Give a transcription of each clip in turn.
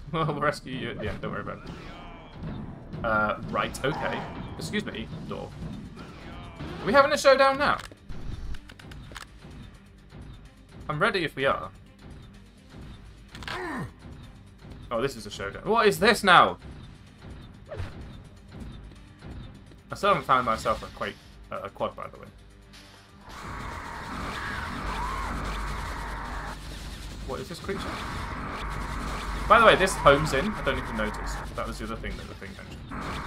We'll rescue you at the end, don't worry about it. Right, okay. Excuse me, door. Are we having a showdown now? I'm ready if we are. Oh, this is a showdown. What is this now? I still haven't found myself a quad, by the way. What is this creature? By the way, this homes in. I don't even notice. That was the other thing that the thing mentioned.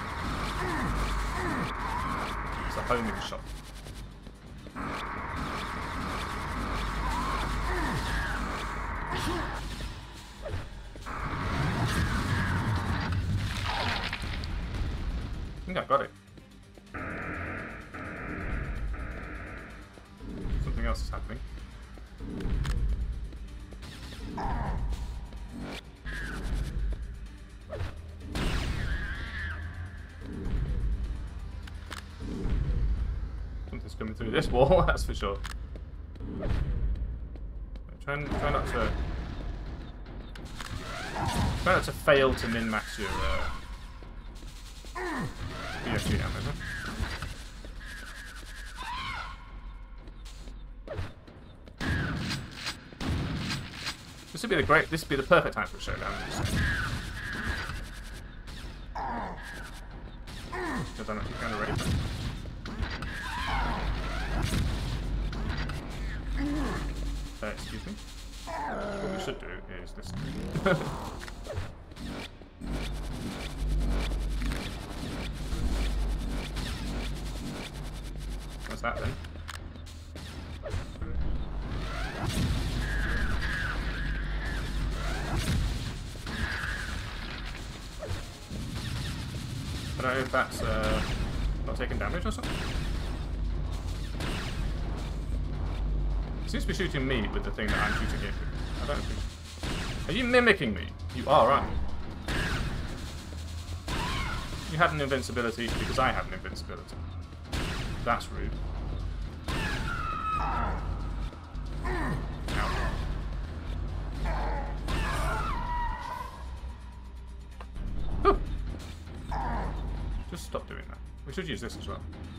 It's a homing shot. I think I got it. Something else is happening. Something's coming through this wall, that's for sure. Try not to fail to min-max your BFG ammo, huh? This would be the perfect time for a showdown. Because I'm actually kind of ready for it. Excuse me. What we should do is this. What's that then? I don't know if that's not taking damage or something. It seems to be shooting me with the thing that I'm shooting it with. I don't think. Are you mimicking me? You are, aren't you? You had an invincibility because I have an invincibility. That's rude. Ow. Just stop doing that. We should use this as well.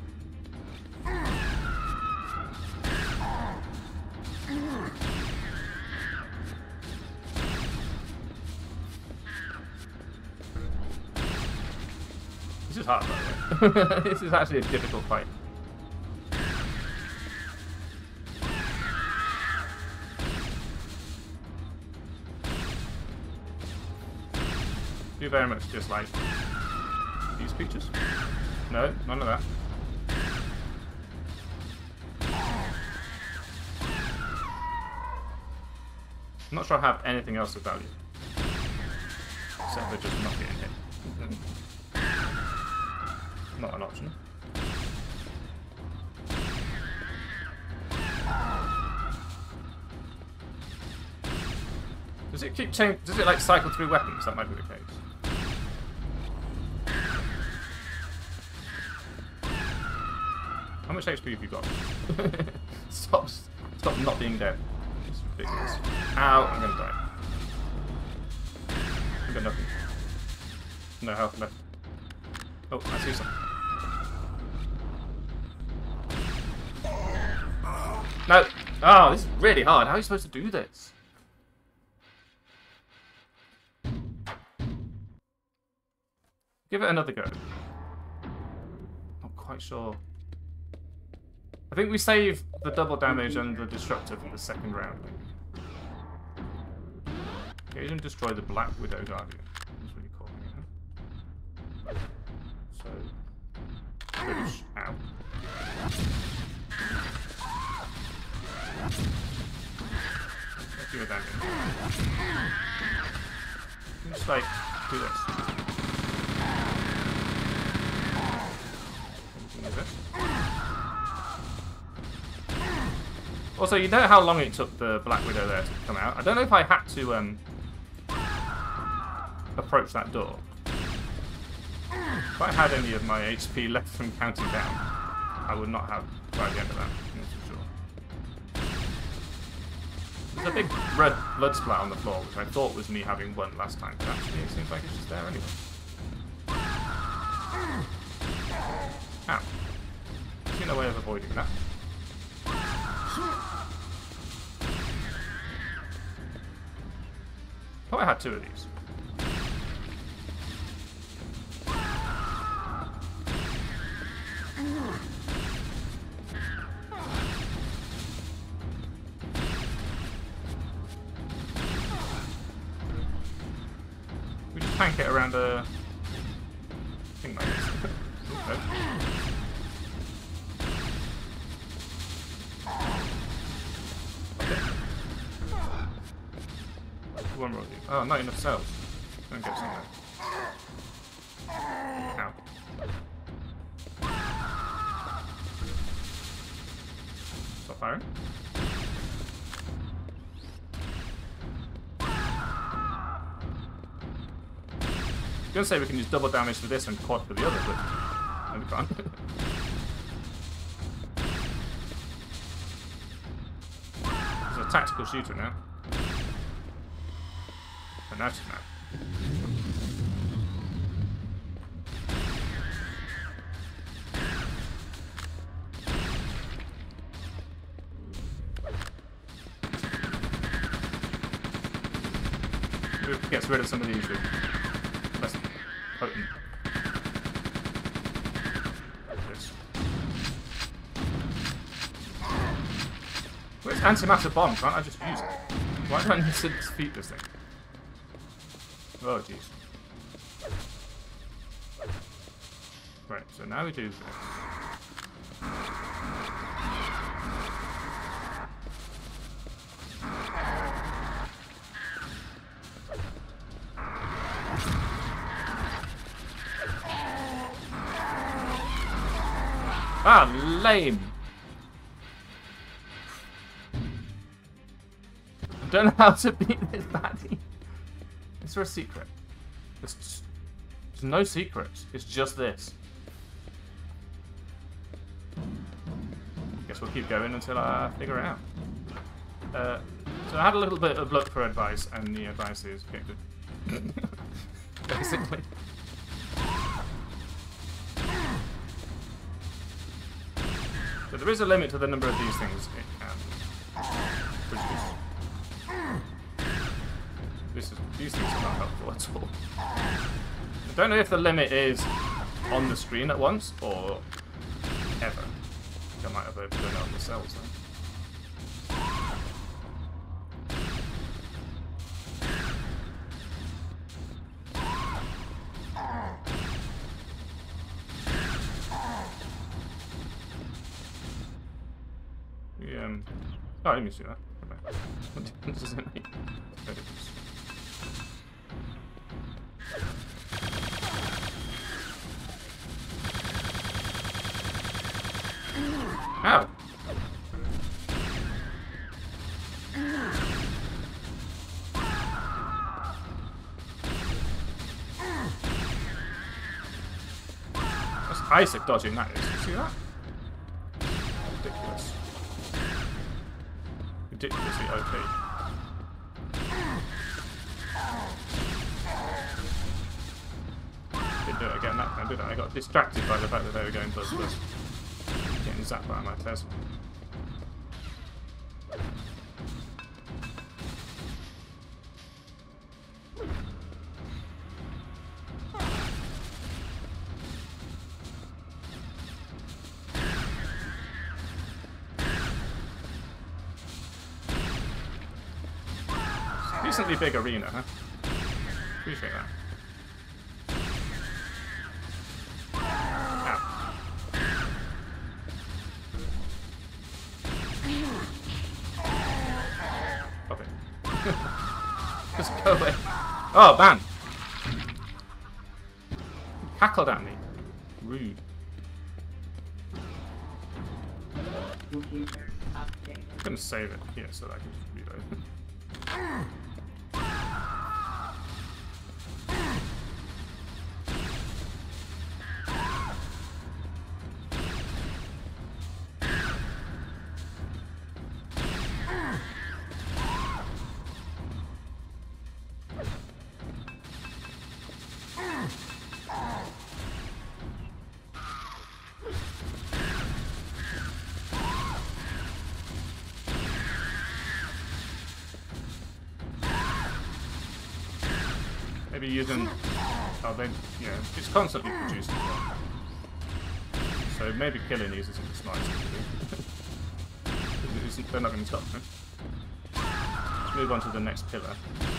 This is hard, by the way. This is actually a difficult fight. Do you very much dislike these creatures? No, none of that. I'm not sure I have anything else of value. Except for just not getting hit. Not an option. Does it keep changing? Does it like cycle through weapons? That might be the case. How much HP have you got? Stop not being dead. It's ridiculous. Ow, I'm gonna die. I've got nothing. No health left. Oh, I see something. No! Oh, this is really hard. How are you supposed to do this? Give it another go. Not quite sure. I think we save the double damage and the destructor for the second round. Engage and destroy the Black Widow Guardian. That's what you call me, huh? So, boosh. Ow. Let's do a damage. Just like, do this. Anything with this? Also, you know how long it took the Black Widow there to come out? I don't know if I had to approach that door. If I had any of my HP left from counting down, I would not have by the end of that, that's for sure. There's a big red blood splat on the floor, which I thought was me having one last time, but actually it seems like it's just there anyway. Ow. See no way of avoiding that. Thought I had 2 of these. We just tank it around a thing like this. Okay. One more. Oh, not enough cells. Don't get some there. Ow. Stop firing. I was gonna say we can use double damage for this and quad for the other, but no, we can't. It's a tactical shooter now. And that's not. It gets rid of some of these with less potent. Like this. Where's antimatter bomb? Can't I just use it? Why do I need to defeat this thing? Oh jeez. Right, so now we do this. Ah, lame! I don't know how to beat this baddie. Is there a secret? There's no secrets. It's just this. Guess we'll keep going until I figure it out. So I had a little bit of look for advice, and the advice is get good. Basically. So there is a limit to the number of these things it can produce. These things are not helpful at all. I don't know if the limit is on the screen at once or ever. I might have overdone it on the cells though. Oh, I didn't mean to do that. Okay. What difference does it make? No difference. Ow! That's Isaac dodging that is. See that? Ridiculous. Ridiculously OP. Didn't do it again that time, did I? I got distracted by the fact that they were going buzz buzz. Getting zapped by my Tesla. Decently big arena, huh? Appreciate that. Ow. Stop it. Just go away. Oh, man! Cackled at me. Rude. I'm gonna save it here so that I can just reload. Maybe using... Oh, they... Yeah, it's constantly producing one. So maybe killing these isn't the smartest thing to do. They're not going to stop me. Let's move on to the next pillar.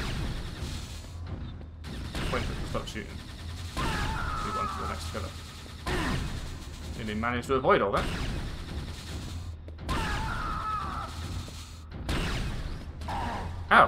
Wait for it to stop shooting. Move on to the next pillar. Nearly managed to avoid all that. Ow!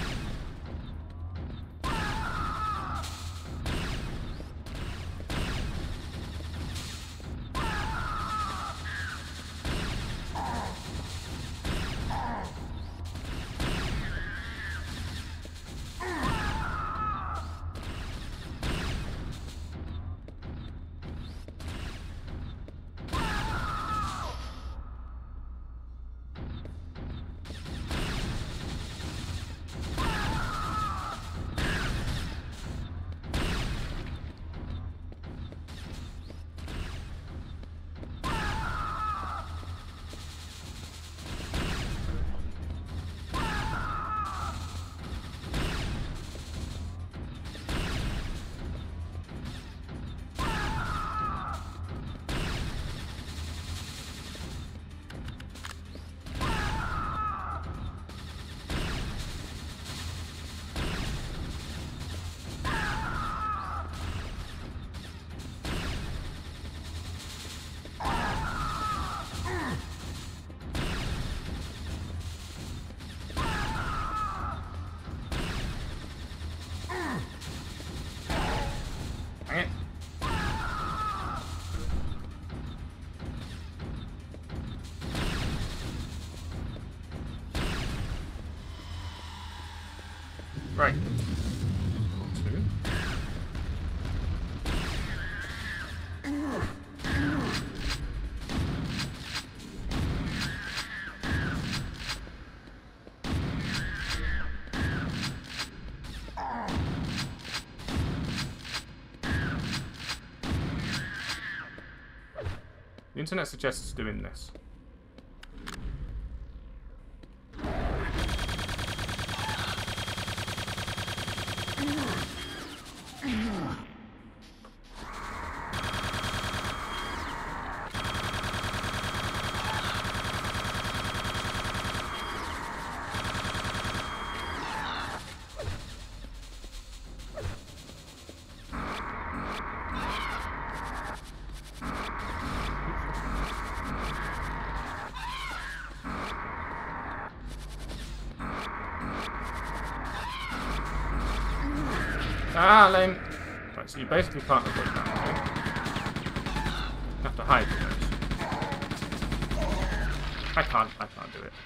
Right. Two. The internet suggests doing this. Ah, lame. Right, so you basically can't avoid that, okay? You have to hide from those. I can't do it.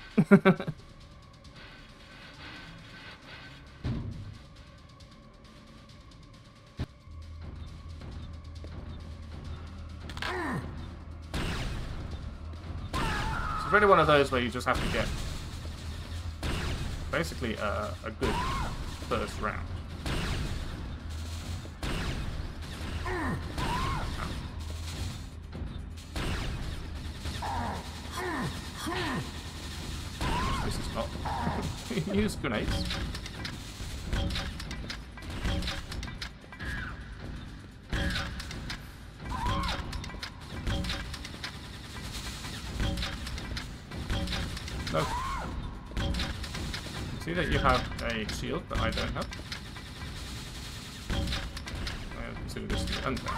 It's really one of those where you just have to get basically a good first round. This is not. Use grenades. No. See that you have a shield that I don't have. I consider this to be unfair.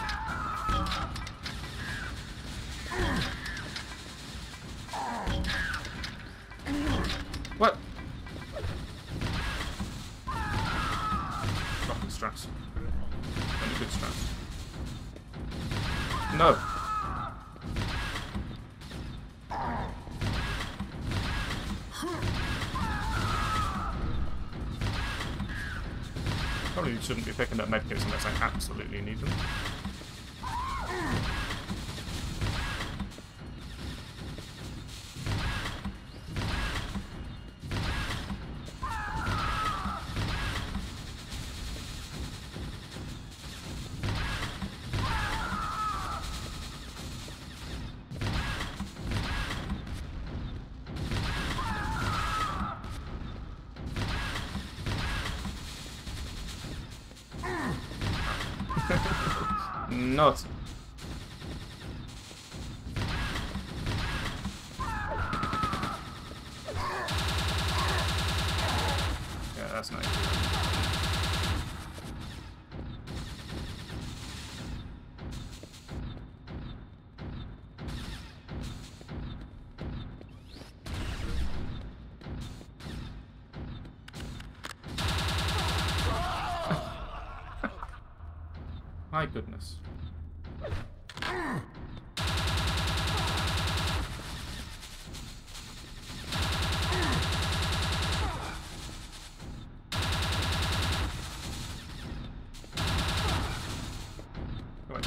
What? Fucking strats. Only good strats. No. Probably shouldn't be picking up medkits unless I absolutely need them. Not. Yeah, that's not easy. My goodness. Right.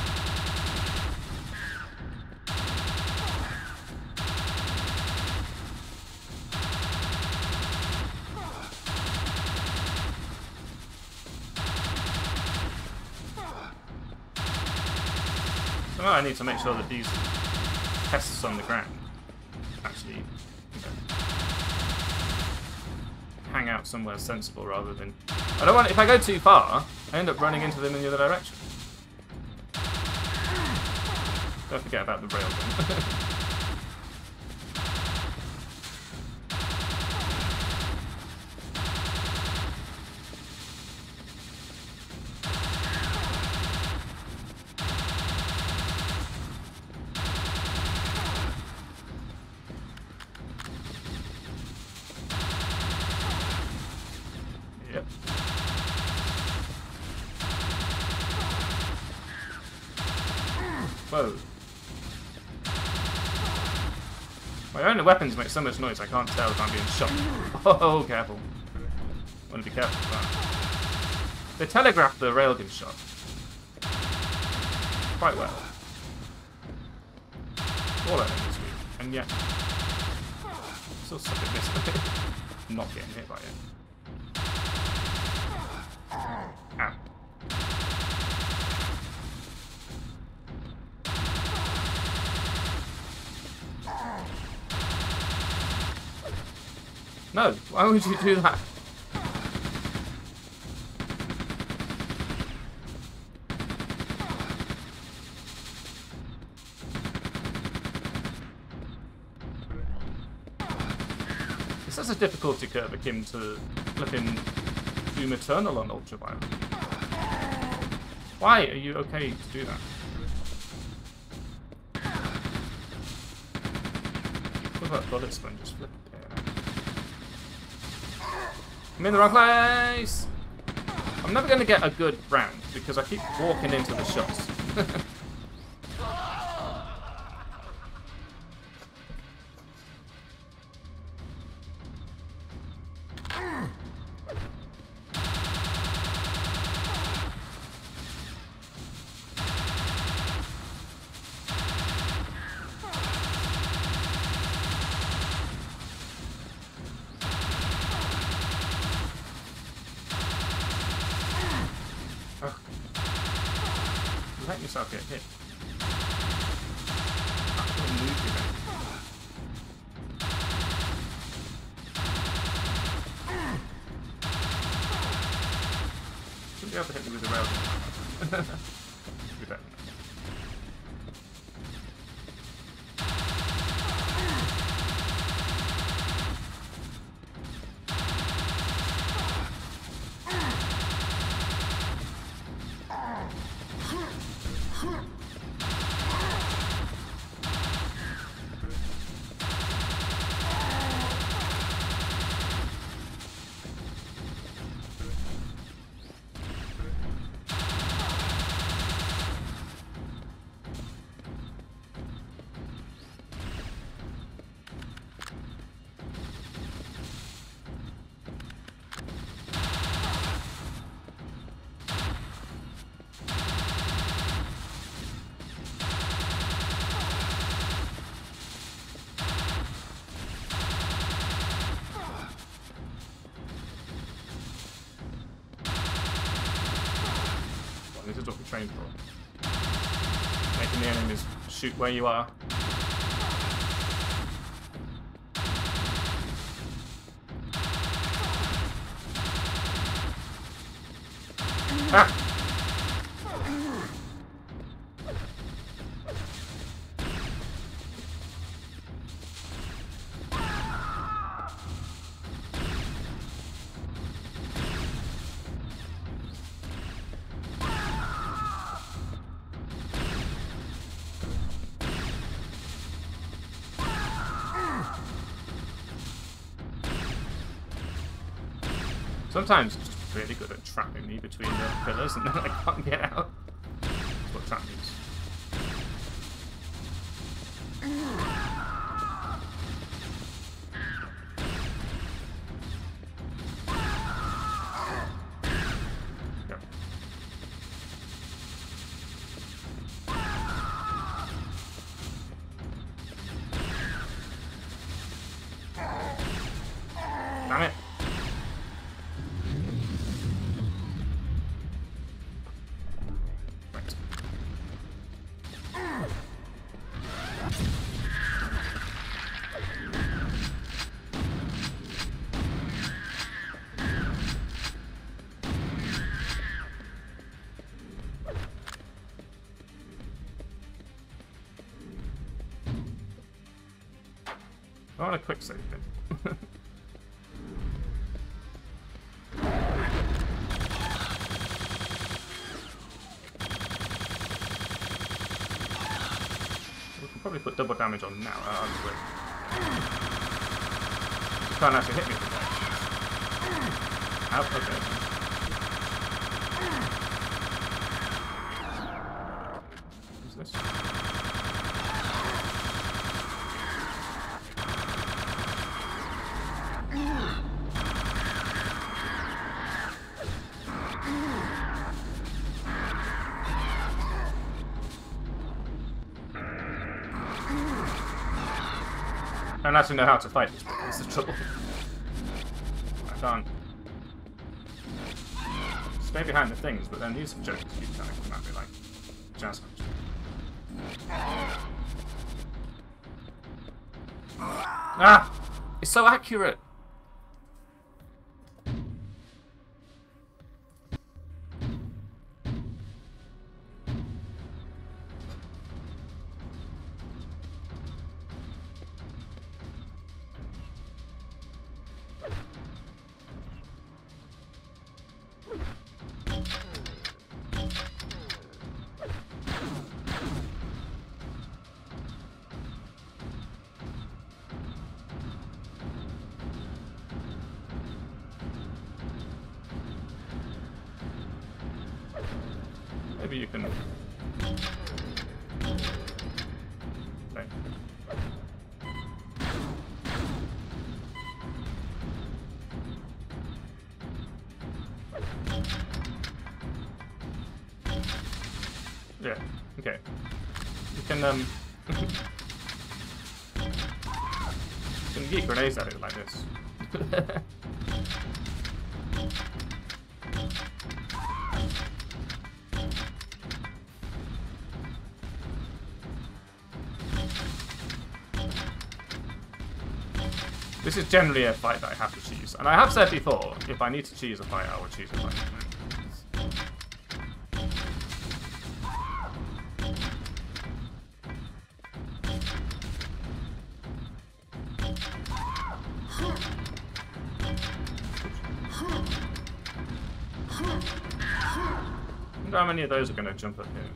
So now I need to make sure that these tests on the ground actually, you know, hang out somewhere sensible rather than... I don't want... If I go too far, I end up running into them in the other direction. Don't forget about the railgun. Yep. Whoa. My own weapons make so much noise I can't tell if I'm being shot. Oh, careful. I want to be careful with that. They telegraphed the railgun shot quite well. All I know this week. And yet, still suck at this. Not getting hit by it. Ow. No, why would you do that? This has a difficulty curve akin to flipping Doom Eternal on Ultraviolet. Why are you okay to do that? What about bullet sponges? Flip it. I'm in the wrong place! I'm never going to get a good round because I keep walking into the shots. Let yourself get hit. Actually move you then. Shouldn't be able to hit me with the railgun. Be better. This is what we trained for. Making the enemies shoot where you are. Ah! Sometimes it's just really good at trapping me between the pillars and then I can't get out. That's what trap means. Go. Damn it. I want a quick save bit. We can probably put double damage on now. I'll just wait. You can't actually hit me with that. Out, okay. What's this? I don't actually know how to fight this, but that's the trouble. I can't stay behind the things, but then these jokes keep trying to come at me like jazz hands. Ah! It's so accurate! Maybe you can... Okay. Yeah, okay. You can, you can yeet grenades at it like this. This is generally a fight that I have to choose. And I have said before, if I need to choose a fight, I will choose a fight. I wonder how many of those are going to jump up here.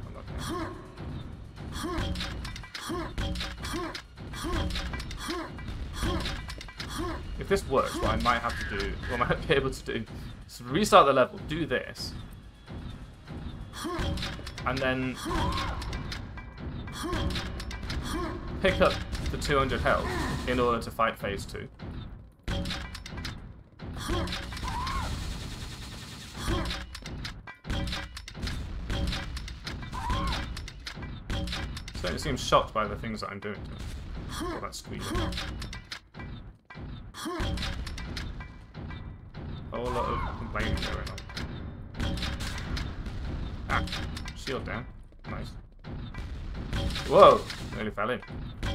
If this works, what I might have to do, what I might be able to do, is restart the level, do this, and then pick up the 200 health in order to fight phase 2. So it seems shocked by the things that I'm doing to him. All that squeezing. A whole lot of complaining going on. Ah, shield down. Nice. Whoa! Nearly fell in.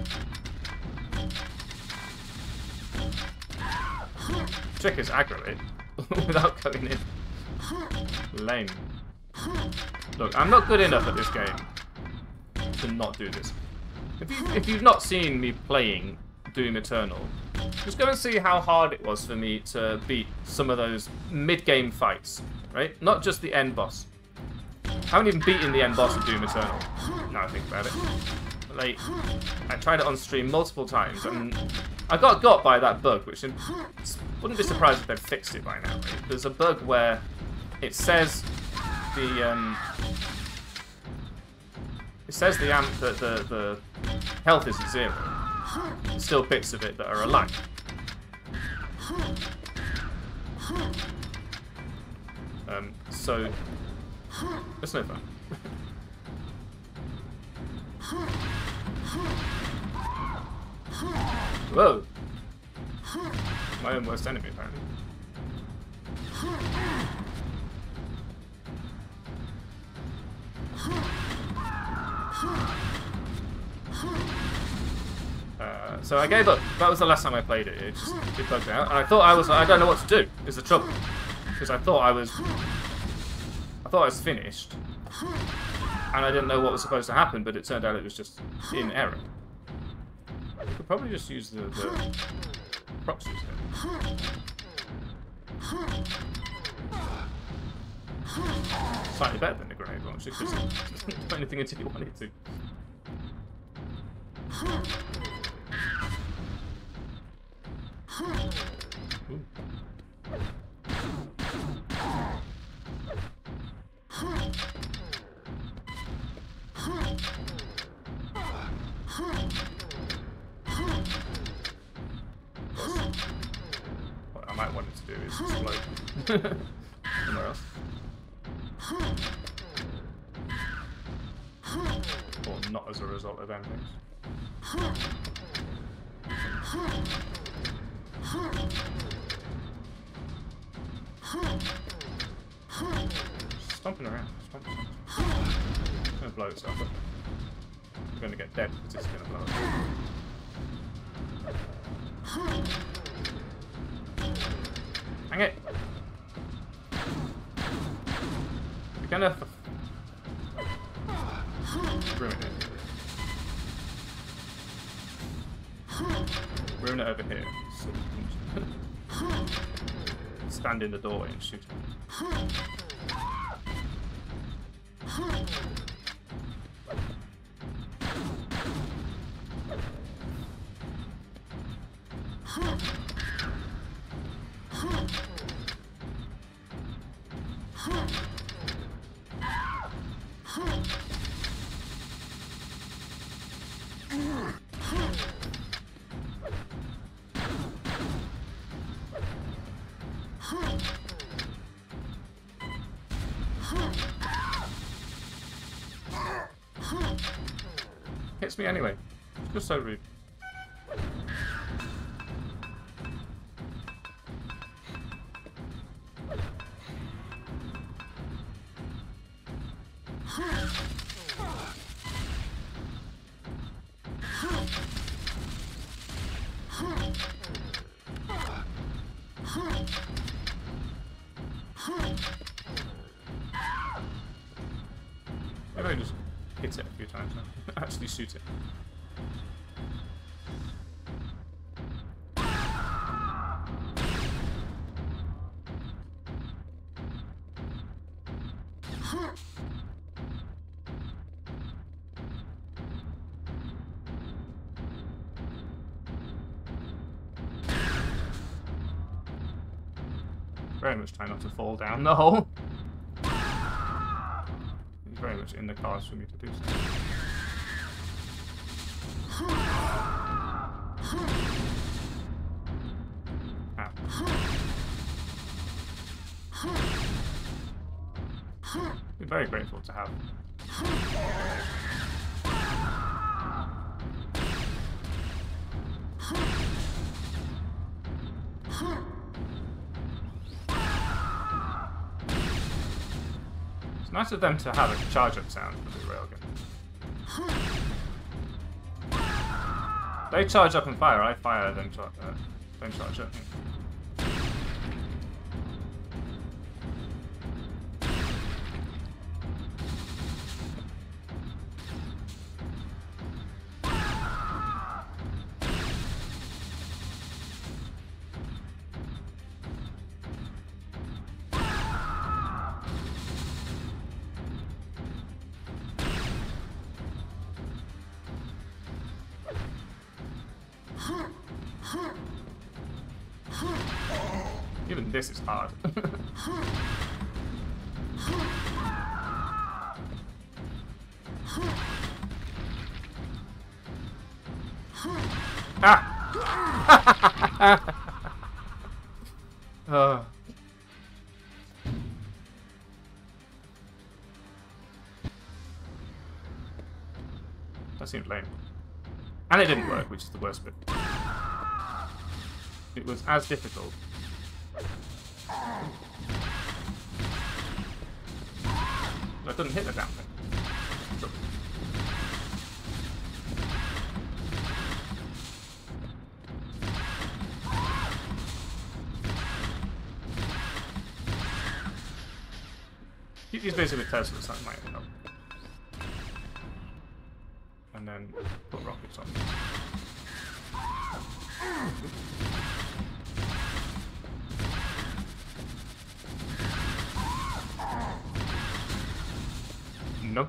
Trick is aggro it without going in. Lame. Look, I'm not good enough at this game to not do this. If you've not seen me playing Doom Eternal, just go and see how hard it was for me to beat some of those mid-game fights, right? Not just the end boss. I haven't even beaten the end boss of Doom Eternal, now I think about it. like, I tried it on stream multiple times, and I got by that bug, which wouldn't be surprised if they'd fixed it by now. Right? There's a bug where it says the the health is at 0. There's still bits of it that are alive. So it's no fun. Whoa! My own worst enemy, apparently. So I gave up. That was the last time I played it. It bugged out, and I thought I don't know what to do. Is the trouble? Because I thought I was finished, and I didn't know what was supposed to happen. But it turned out it was just in error. We could probably just use the proxies then. Slightly better than the grenade launcher because it doesn't do anything until you want it to. Ooh. What I might want it to do is explode somewhere else. Or not as a result of them things. Stomping around. Stomping. It's gonna blow itself up. We're gonna get dead because it's gonna blow up. Hang it! We're gonna ruin it. Ruin it over here. So stand in the doorway and shoot it. Hits me anyway. It's just so rude. Maybe I just hit it a few times now. Actually shoot it. Very much try not to fall down the hole. It's very much in the cards for me to do so. Ow. We're very grateful to have. It's nice of them to have a charge-up sound for the railgun. They charge up and fire. I fire, then charge up. this is hard. Ah! That seemed lame. And it didn't work, which is the worst bit. It was as difficult. I couldn't hit the damn thing. Keep these basically Teslas, that might help. And then put rockets on. Nope.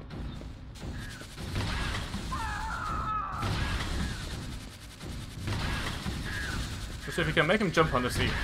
So if you can make him jump on the ceiling.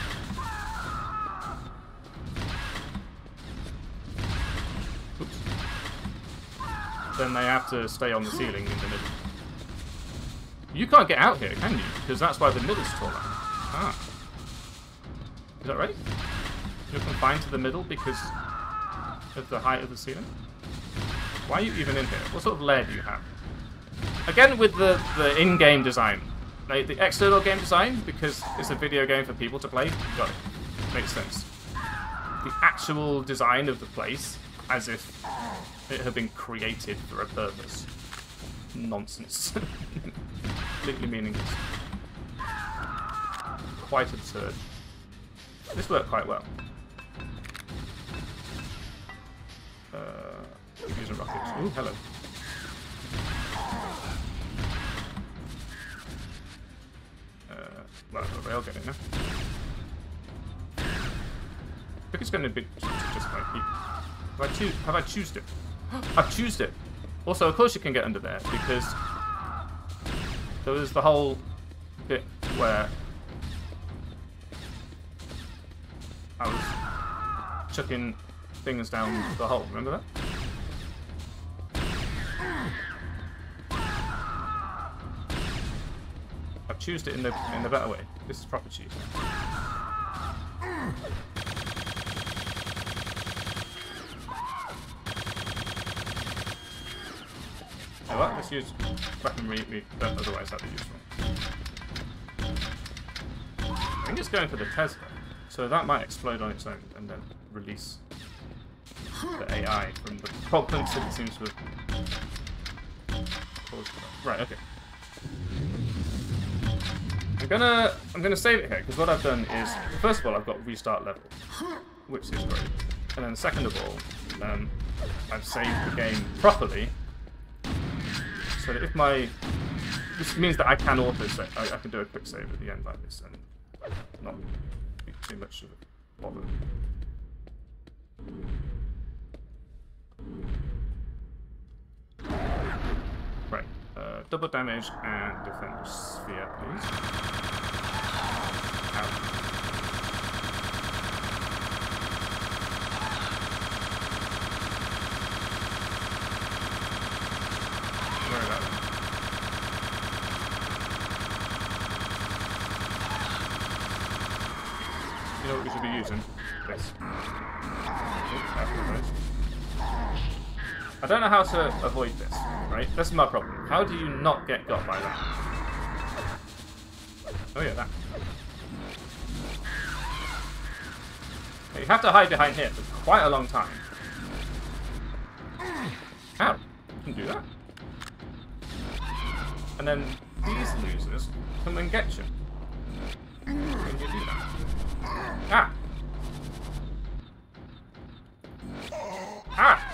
Oops. Then they have to stay on the ceiling in the middle. You can't get out here, can you? Because that's why the middle's taller. Ah. Is that right? You're confined to the middle because of the height of the ceiling? Why are you even in here? What sort of lair do you have? Again, with the in-game design. Like, the external game design, because it's a video game for people to play, got it. Makes sense. The actual design of the place, as if it had been created for a purpose. Nonsense. Completely meaningless. Quite absurd. This worked quite well. Keep using rockets. Ooh, hello. Well, I'll get it now. I think it's going to be just like have I choosed it? I've choosed it. Also, of course you can get under there because there was the whole bit where I was chucking things down the hole. Remember that? I've choosed it in the better way. This is proper cheese. Oh, well, let's use weaponry we don't otherwise have to use one. I think it's going for the Tesla, so that might explode on its own and then release the AI from the problems that it seems to have caused. Right, okay. I'm gonna save it here because what I've done is, first of all, I've got restart level, which is great, and then second of all, I've saved the game properly, so that if this means that I can auto save, I can do a quick save at the end like this and not be too much of a bother. Right. Double damage and defend sphere, please. Ow. Where about them? You know what we should be using? This. I don't know how to avoid this, right? That's my problem. How do you not get got by that? Oh yeah, that. You have to hide behind here for quite a long time. Ow! You can do that. And then these losers come and get you. Can you do that? Ah! Ah!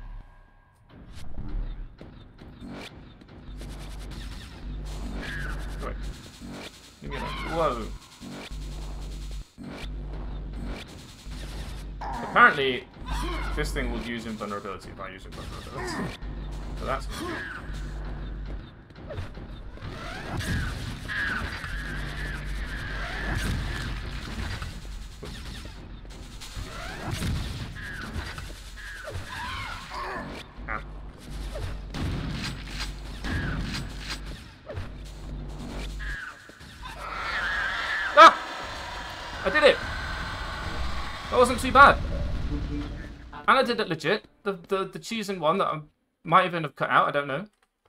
Wait. Leave me alone. Whoa. Apparently, this thing will use invulnerability if I use invulnerability. So that's good. wasn't too bad. And I did it legit. The cheesing one that I might even have cut out, I don't know.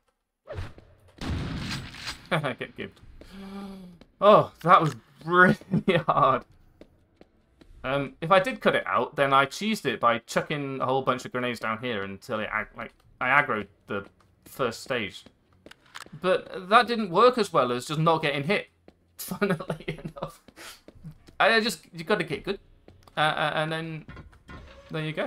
Get gibbed. Oh, that was really hard. If I did cut it out, then I cheesed it by chucking a whole bunch of grenades down here until it I aggroed the first stage. But that didn't work as well as just not getting hit. Funnily enough, you got to get good, and then there you go.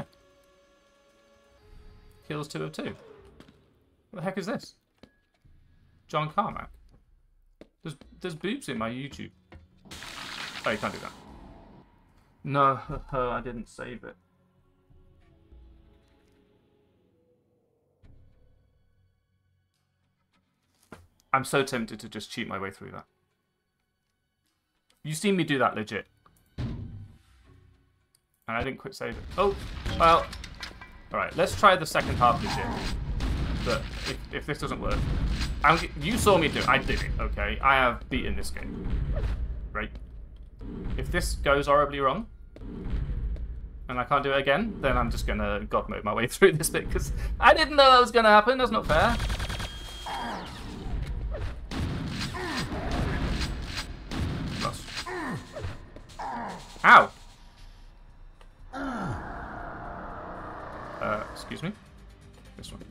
Kills 2 of 2. What the heck is this? John Carmack. There's boobs in my YouTube. Oh, you can't do that. No, I didn't save it. I'm so tempted to just cheat my way through that. You've seen me do that legit. And I didn't quit save it. Oh, well. Alright, let's try the second half legit. But if this doesn't work... you saw me do it. I did it, okay? I have beaten this game. Right? If this goes horribly wrong, and I can't do it again, then I'm just going to God mode my way through this bit, because I didn't know that was going to happen. That's not fair. Lost. Ow! Excuse me? This one.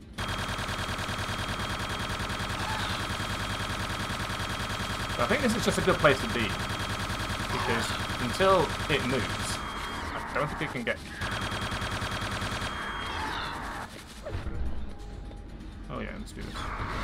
So I think this is just a good place to be, because until it moves, I don't think it can get me. Oh yeah, let's do this.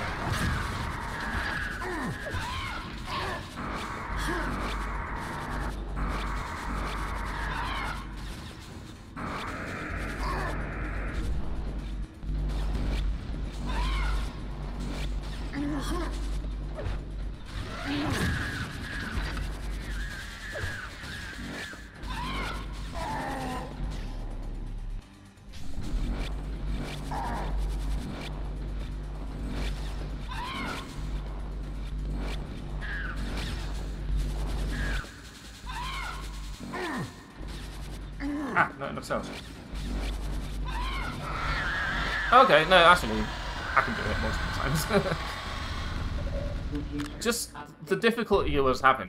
Ah, not enough cells. Okay, no, actually, I can do it multiple times. Just the difficulty was having.